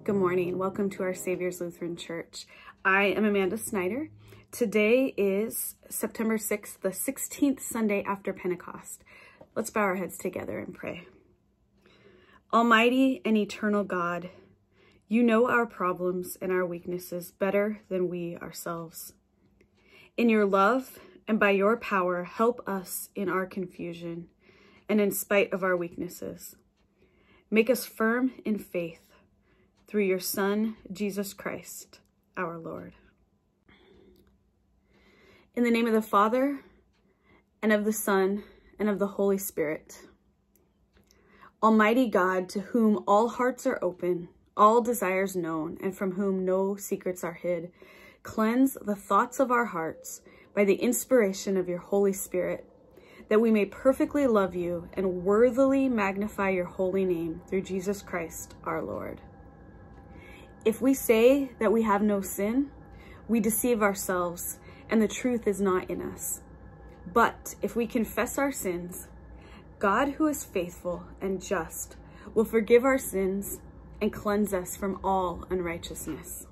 Good morning. Welcome to our Savior's Lutheran Church. I am Vliet-Snyder. Today is September 6th, the 16th Sunday after Pentecost. Let's bow our heads together and pray. Almighty and eternal God, you know our problems and our weaknesses better than we ourselves. In your love and by your power, help us in our confusion and in spite of our weaknesses. Make us firm in faith through your Son, Jesus Christ, our Lord. In the name of the Father, and of the Son, and of the Holy Spirit. Almighty God, to whom all hearts are open, all desires known, and from whom no secrets are hid, cleanse the thoughts of our hearts by the inspiration of your Holy Spirit, that we may perfectly love you and worthily magnify your holy name through Jesus Christ, our Lord. If we say that we have no sin, we deceive ourselves, and the truth is not in us. But if we confess our sins, God, who is faithful and just, will forgive our sins and cleanse us from all unrighteousness.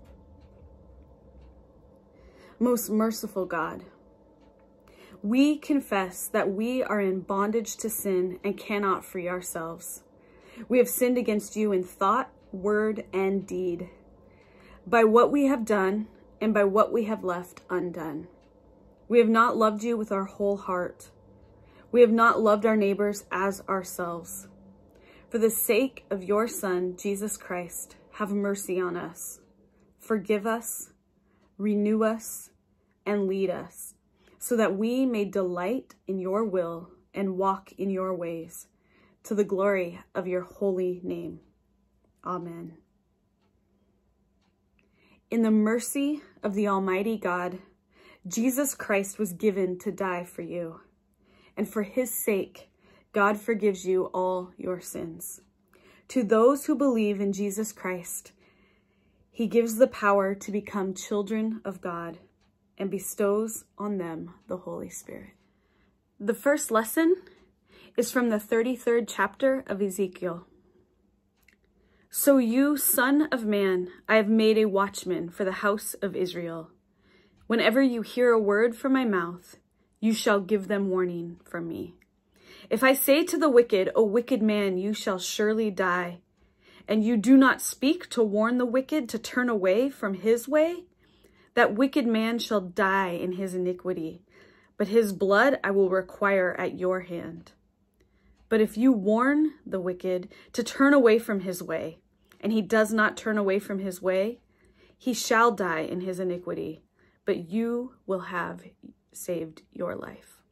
Most merciful God, we confess that we are in bondage to sin and cannot free ourselves. We have sinned against you in thought, word, and deed, by what we have done and by what we have left undone. We have not loved you with our whole heart. We have not loved our neighbors as ourselves. For the sake of your Son, Jesus Christ, have mercy on us. Forgive us, renew us, and lead us, so that we may delight in your will and walk in your ways, to the glory of your holy name. Amen. In the mercy of the Almighty God, Jesus Christ was given to die for you, and for his sake, God forgives you all your sins. To those who believe in Jesus Christ, he gives the power to become children of God and bestows on them the Holy Spirit. The first lesson is from the 33rd chapter of Ezekiel. So you, Son of Man, I have made a watchman for the house of Israel. Whenever you hear a word from my mouth, you shall give them warning from me. If I say to the wicked, O wicked man, you shall surely die, and you do not speak to warn the wicked to turn away from his way, that wicked man shall die in his iniquity, but his blood I will require at your hand. But if you warn the wicked to turn away from his way, and he does not turn away from his way, he shall die in his iniquity, but you will have saved your life.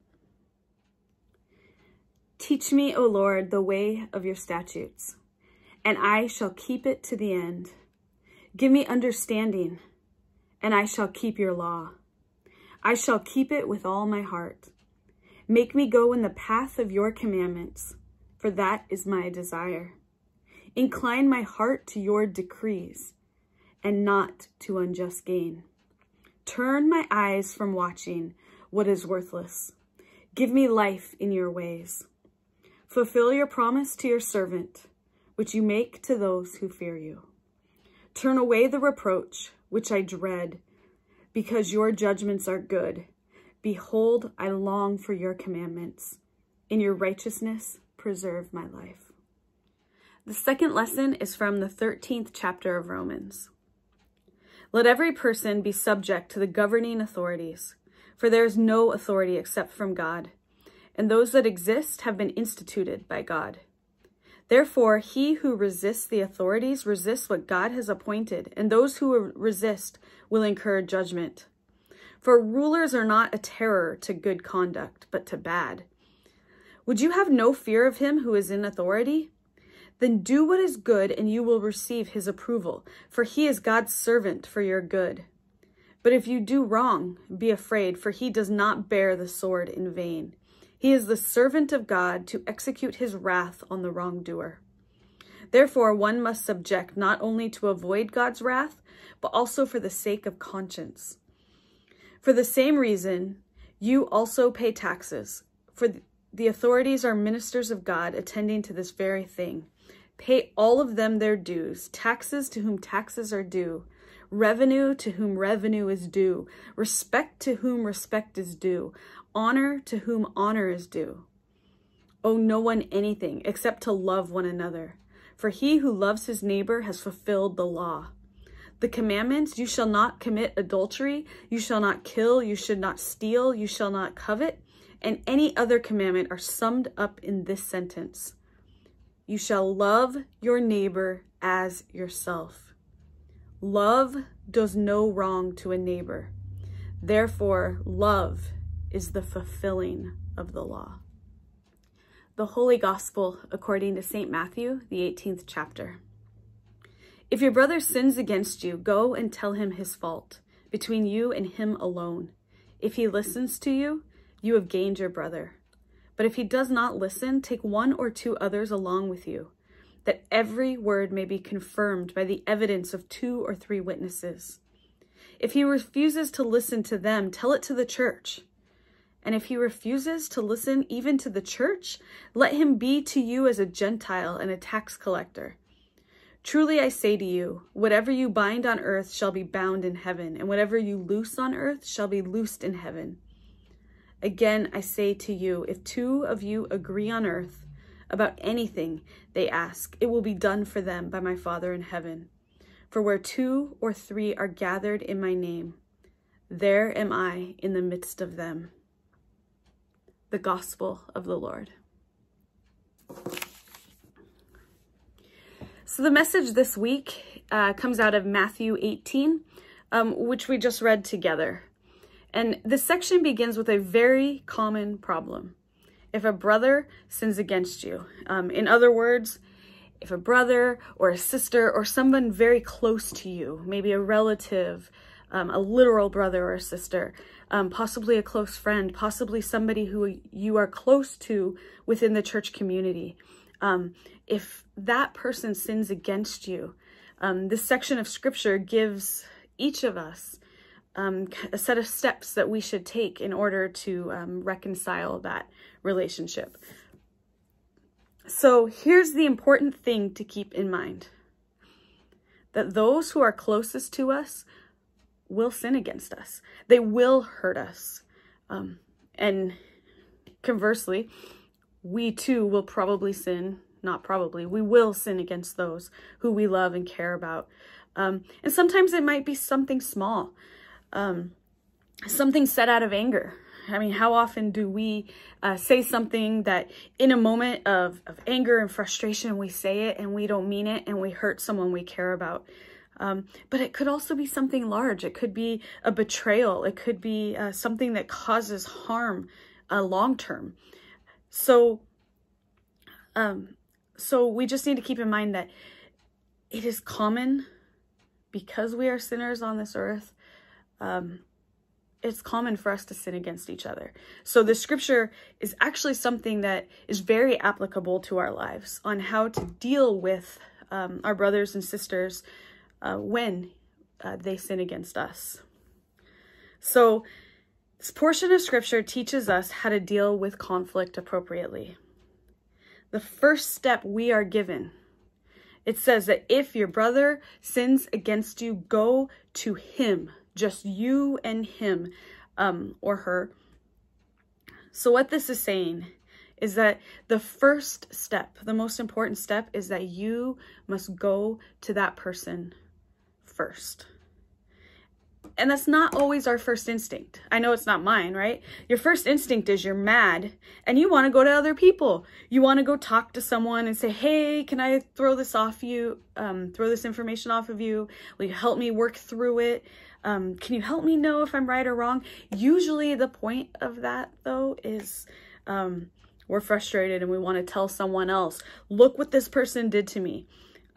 Teach me, O Lord, the way of your statutes, and I shall keep it to the end. Give me understanding, and I shall keep your law. I shall keep it with all my heart. Make me go in the path of your commandments, for that is my desire. Incline my heart to your decrees, and not to unjust gain. Turn my eyes from watching what is worthless. Give me life in your ways. Fulfill your promise to your servant, which you make to those who fear you. Turn away the reproach which I dread, because your judgments are good. Behold, I long for your commandments. In your righteousness, preserve my life. The second lesson is from the 13th chapter of Romans. Let every person be subject to the governing authorities, for there is no authority except from God, and those that exist have been instituted by God. Therefore, he who resists the authorities resists what God has appointed, and those who resist will incur judgment. For rulers are not a terror to good conduct, but to bad. Would you have no fear of him who is in authority? Then do what is good, and you will receive his approval, for he is God's servant for your good. But if you do wrong, be afraid, for he does not bear the sword in vain. He is the servant of God to execute his wrath on the wrongdoer. Therefore, one must subject not only to avoid God's wrath, but also for the sake of conscience. For the same reason, you also pay taxes, for the authorities are ministers of God, attending to this very thing. Pay all of them their dues, taxes to whom taxes are due, revenue to whom revenue is due, respect to whom respect is due, honor to whom honor is due. Owe no one anything except to love one another, for he who loves his neighbor has fulfilled the law. The commandments, you shall not commit adultery, you shall not kill, you should not steal, you shall not covet, and any other commandment are summed up in this sentence: you shall love your neighbor as yourself. Love does no wrong to a neighbor. Therefore, love is the fulfilling of the law. The Holy Gospel according to St. Matthew, the 18th chapter. If your brother sins against you, go and tell him his fault, between you and him alone. If he listens to you, you have gained your brother. But if he does not listen, take 1 or 2 others along with you, that every word may be confirmed by the evidence of 2 or 3 witnesses. If he refuses to listen to them, tell it to the church. And if he refuses to listen even to the church, let him be to you as a Gentile and a tax collector. Truly I say to you, whatever you bind on earth shall be bound in heaven, and whatever you loose on earth shall be loosed in heaven. Again, I say to you, if 2 of you agree on earth about anything they ask, it will be done for them by my Father in heaven. For where 2 or 3 are gathered in my name, there am I in the midst of them. The Gospel of the Lord. So the message this week comes out of Matthew 18, which we just read together. And this section begins with a very common problem. If a brother sins against you, in other words, if a brother or a sister or someone very close to you, maybe a relative, a literal brother or a sister, possibly a close friend, possibly somebody who you are close to within the church community, if that person sins against you, this section of scripture gives each of us a set of steps that we should take in order to reconcile that relationship. So here's the important thing to keep in mind: that those who are closest to us will sin against us. They will hurt us. And conversely, we too will probably sin, not probably, we will sin against those who we love and care about. And sometimes it might be something small, something said out of anger. I mean, how often do we say something that in a moment of anger and frustration, we say it and we don't mean it and we hurt someone we care about. But it could also be something large. It could be a betrayal. It could be something that causes harm long-term. So we just need to keep in mind that it is common, because we are sinners on this earth, it's common for us to sin against each other. So the scripture is actually something that is very applicable to our lives on how to deal with our brothers and sisters when they sin against us. So this portion of scripture teaches us how to deal with conflict appropriately. The first step we are given, it says that if your brother sins against you, go to him, just you and him or her. So what this is saying is that the first step, the most important step, is that you must go to that person first. And that's not always our first instinct. I know it's not mine, right? Your first instinct is you're mad and you want to go to other people. You want to go talk to someone and say, hey, can I throw this off you? Throw this information off of you? Will you help me work through it? Can you help me know if I'm right or wrong? Usually the point of that, though, is we're frustrated and we want to tell someone else, look what this person did to me.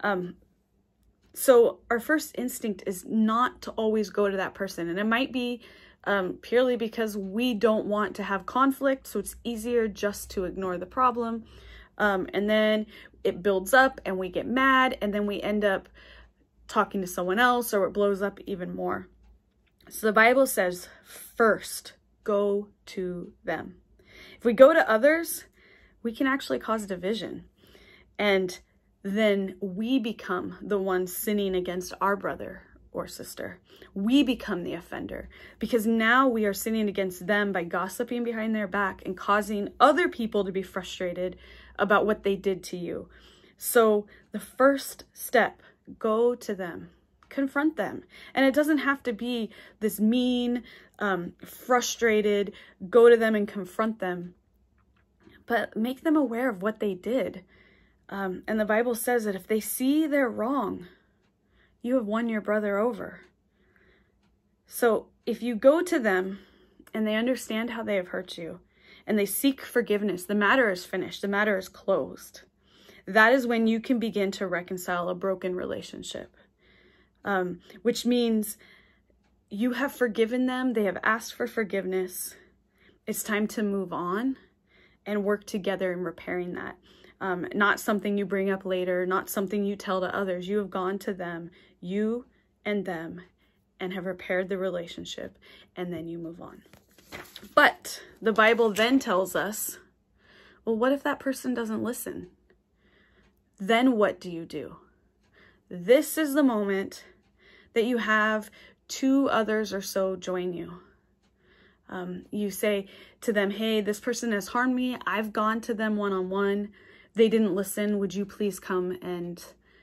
So our first instinct is not to always go to that person. And it might be purely because we don't want to have conflict. So it's easier just to ignore the problem. And then it builds up and we get mad and then we end up talking to someone else, or it blows up even more. So the Bible says, first, go to them. If we go to others, we can actually cause division. And then we become the ones sinning against our brother or sister. We become the offender because now we are sinning against them by gossiping behind their back and causing other people to be frustrated about what they did to you. So the first step, go to them, confront them. And it doesn't have to be this mean, frustrated, go to them and confront them, but make them aware of what they did. And the Bible says that if they see they're wrong, you have won your brother over. So if you go to them and they understand how they have hurt you and they seek forgiveness, the matter is finished. The matter is closed. That is when you can begin to reconcile a broken relationship, which means you have forgiven them. They have asked for forgiveness. It's time to move on and work together in repairing that. Not something you bring up later, not something you tell to others. You have gone to them, you and them, and have repaired the relationship, and then you move on. But the Bible then tells us, well, what if that person doesn't listen? Then what do you do? This is the moment that you have 2 others or so join you. You say to them, hey, this person has harmed me. I've gone to them one-on-one. They didn't listen. Would you please come and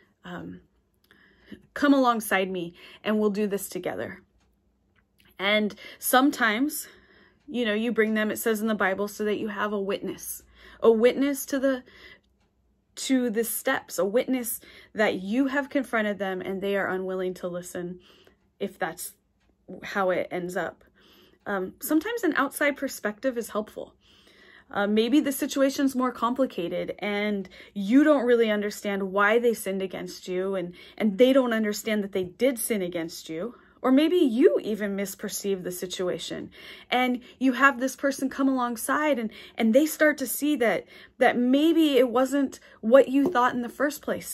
come alongside me and we'll do this together. And sometimes, you know, you bring them, it says in the Bible, so that you have a witness to the steps, a witness that you have confronted them and they are unwilling to listen, if that's how it ends up. Sometimes an outside perspective is helpful. Maybe the situation's more complicated and you don't really understand why they sinned against you, and they don't understand that they did sin against you. Or maybe you even misperceive the situation and you have this person come alongside and they start to see that maybe it wasn't what you thought in the first place.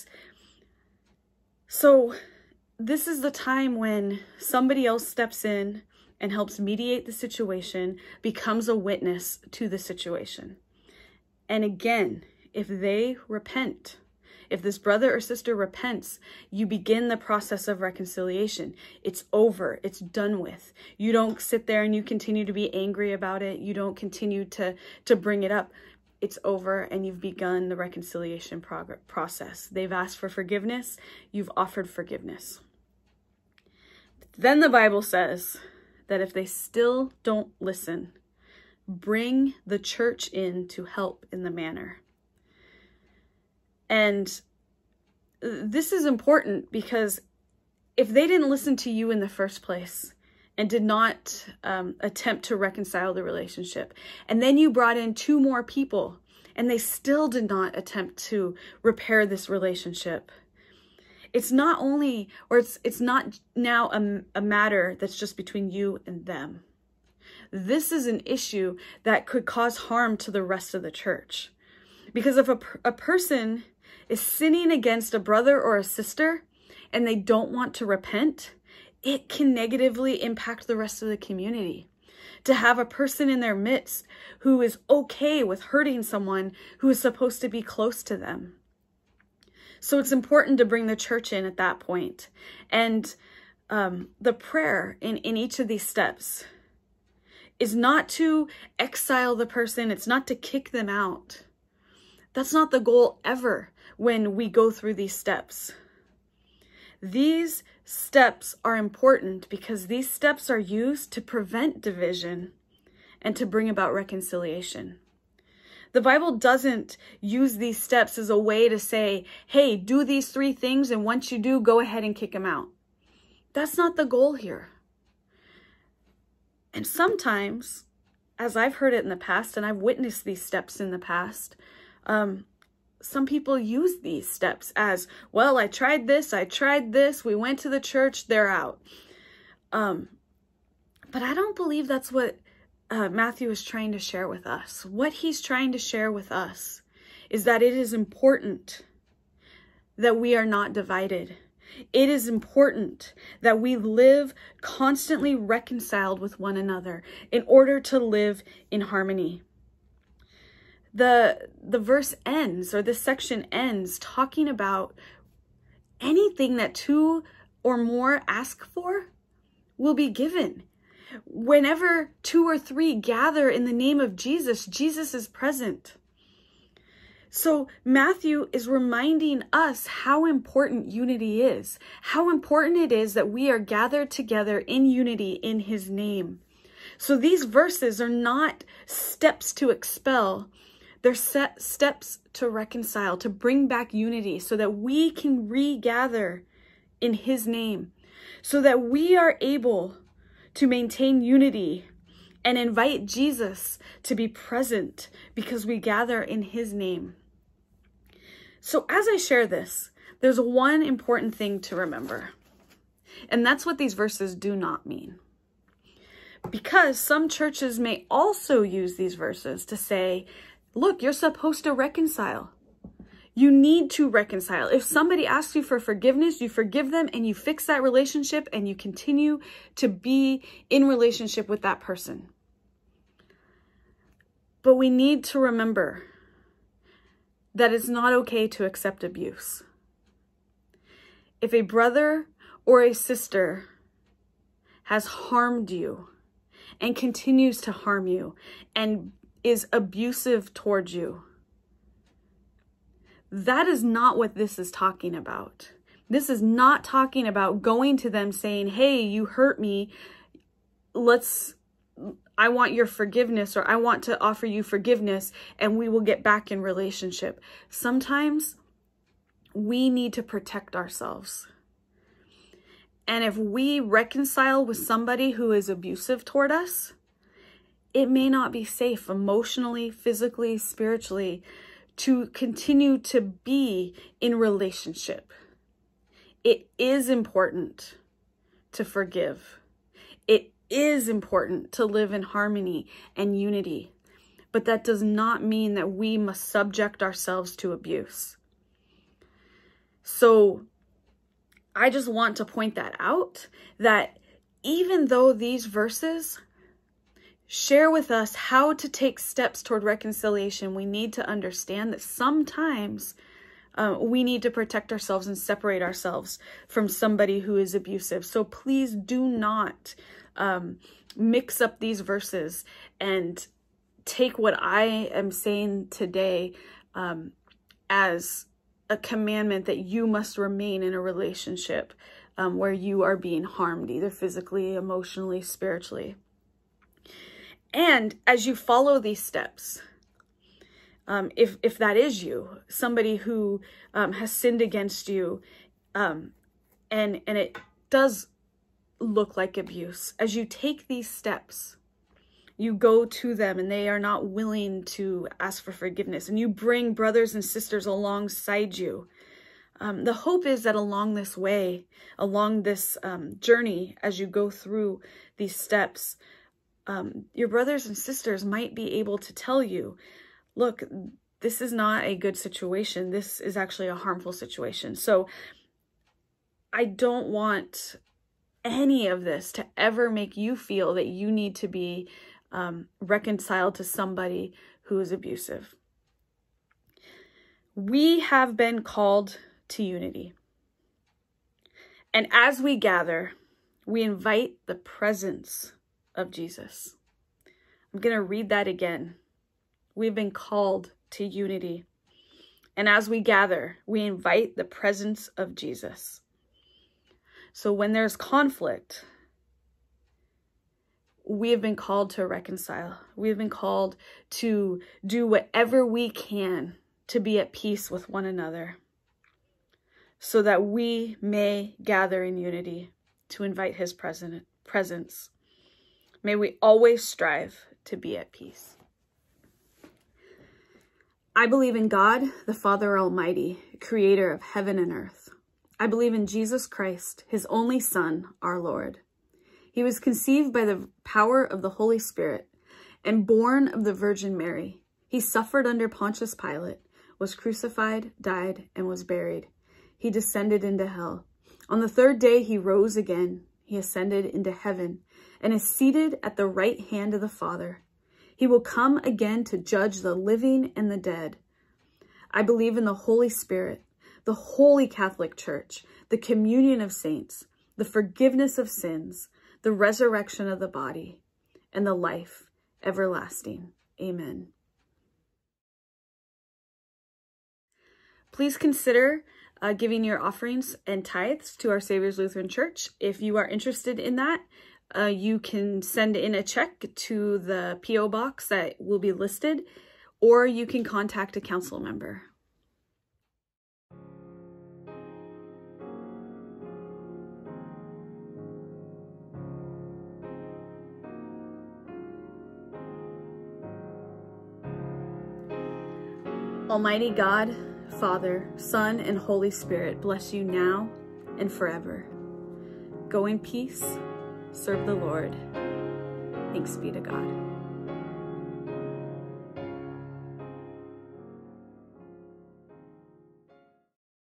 So this is the time when somebody else steps in and helps mediate the situation, becomes a witness to the situation. And again, if they repent, if this brother or sister repents, you begin the process of reconciliation. It's over. It's done with. You don't sit there and you continue to be angry about it. You don't continue to bring it up. It's over and you've begun the reconciliation process. They've asked for forgiveness. You've offered forgiveness. Then the Bible says that if they still don't listen, bring the church in to help in the matter. And this is important because if they didn't listen to you in the first place and did not attempt to reconcile the relationship, and then you brought in 2 more people and they still did not attempt to repair this relationship, it's not only, or it's not now a matter that's just between you and them. This is an issue that could cause harm to the rest of the church. Because if a person is sinning against a brother or a sister and they don't want to repent, it can negatively impact the rest of the community. To have a person in their midst who is okay with hurting someone who is supposed to be close to them. So it's important to bring the church in at that point. And the prayer in each of these steps is not to exile the person. It's not to kick them out. That's not the goal ever when we go through these steps. These steps are important because these steps are used to prevent division and to bring about reconciliation. The Bible doesn't use these steps as a way to say, hey, do these 3 things, and once you do, go ahead and kick them out. That's not the goal here. And sometimes, as I've heard it in the past, and I've witnessed these steps in the past, some people use these steps as, well, I tried this, we went to the church, they're out. But I don't believe that's what Matthew is trying to share with us. What he's trying to share with us is that it is important that we are not divided. It is important that we live constantly reconciled with one another in order to live in harmony. the verse ends, or this section ends, talking about anything that two or more ask for will be given. Whenever two or three gather in the name of Jesus, Jesus is present. So Matthew is reminding us how important unity is, how important it is that we are gathered together in unity in his name. So these verses are not steps to expel. They're steps to reconcile, to bring back unity so that we can regather in his name, so that we are able to maintain unity and invite Jesus to be present because we gather in his name. So as I share this, there's one important thing to remember, and that's what these verses do not mean. Because some churches may also use these verses to say, look, you're supposed to reconcile. You need to reconcile. If somebody asks you for forgiveness, you forgive them and you fix that relationship and you continue to be in relationship with that person. But we need to remember that it's not okay to accept abuse. If a brother or a sister has harmed you and continues to harm you and is abusive towards you, that is not what this is talking about. This is not talking about going to them saying, hey, you hurt me. I want your forgiveness, or I want to offer you forgiveness and we will get back in relationship. Sometimes we need to protect ourselves. And if we reconcile with somebody who is abusive toward us, it may not be safe emotionally, physically, spiritually to continue to be in relationship. It is important to forgive. It is important to live in harmony and unity, but that does not mean that we must subject ourselves to abuse. So I just want to point that out, that even though these verses share with us how to take steps toward reconciliation, we need to understand that sometimes we need to protect ourselves and separate ourselves from somebody who is abusive. So please do not mix up these verses and take what I am saying today as a commandment that you must remain in a relationship where you are being harmed, either physically, emotionally, spiritually. And as you follow these steps, if that is you, somebody who has sinned against you, and it does look like abuse, as you take these steps, you go to them and they are not willing to ask for forgiveness, and you bring brothers and sisters alongside you. The hope is that along this way, along this journey, as you go through these steps, your brothers and sisters might be able to tell you, look, this is not a good situation. This is actually a harmful situation. So I don't want any of this to ever make you feel that you need to be reconciled to somebody who is abusive. We have been called to unity. And as we gather, we invite the presence of Jesus. I'm going to read that again. We've been called to unity. And as we gather, we invite the presence of Jesus. So when there's conflict, we have been called to reconcile. We have been called to do whatever we can to be at peace with one another, so that we may gather in unity to invite his presence. May we always strive to be at peace. I believe in God, the Father Almighty, creator of heaven and earth. I believe in Jesus Christ, his only Son, our Lord. He was conceived by the power of the Holy Spirit and born of the Virgin Mary. He suffered under Pontius Pilate, was crucified, died, and was buried. He descended into hell. On the third day, he rose again. He ascended into heaven and is seated at the right hand of the Father. He will come again to judge the living and the dead. I believe in the Holy Spirit, the Holy Catholic Church, the communion of saints, the forgiveness of sins, the resurrection of the body, and the life everlasting. Amen. Please consider giving your offerings and tithes to Our Savior's Lutheran Church. If you are interested in that, you can send in a check to the P.O. box that will be listed, or you can contact a council member. Almighty God, Father, Son, and Holy Spirit, bless you now and forever. Go in peace, serve the Lord. Thanks be to God.